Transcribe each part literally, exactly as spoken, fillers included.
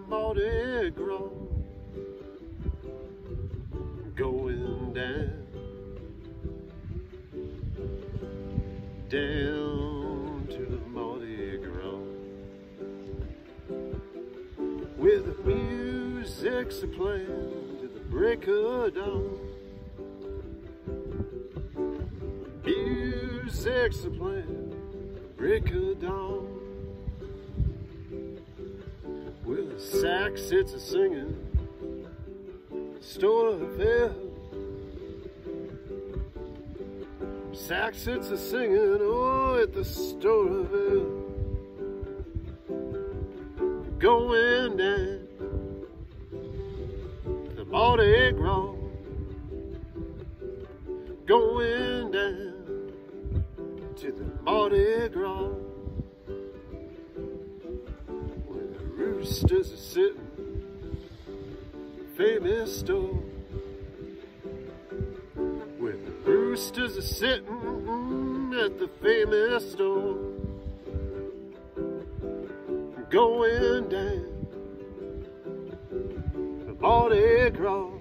Mardi Gras, going down, down to the Mardi Gras, where the music's a playing to the break of dawn. Music's a playing, break of dawn. Well, the sax sits a singing, store of hell. Sax sits a singing, oh, at the store of hell. Going down the Mardi Gras, going down to the Mardi Gras, where the roosters are sitting, famous store, where the roosters are sitting at the famous store, going down the Mardi Gras,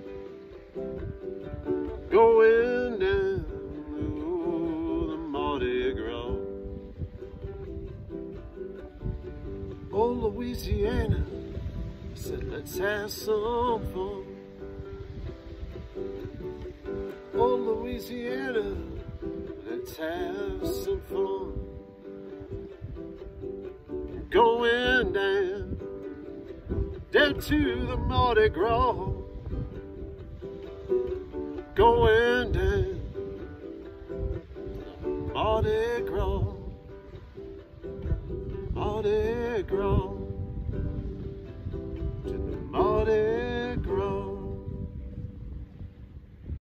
going down, oh, the Mardi Gras. Oh, Louisiana said, let's have some fun. Oh, Louisiana, let's have some fun. Going down, down to the Mardi Gras, going down Mardi Gras, Mardi Gras.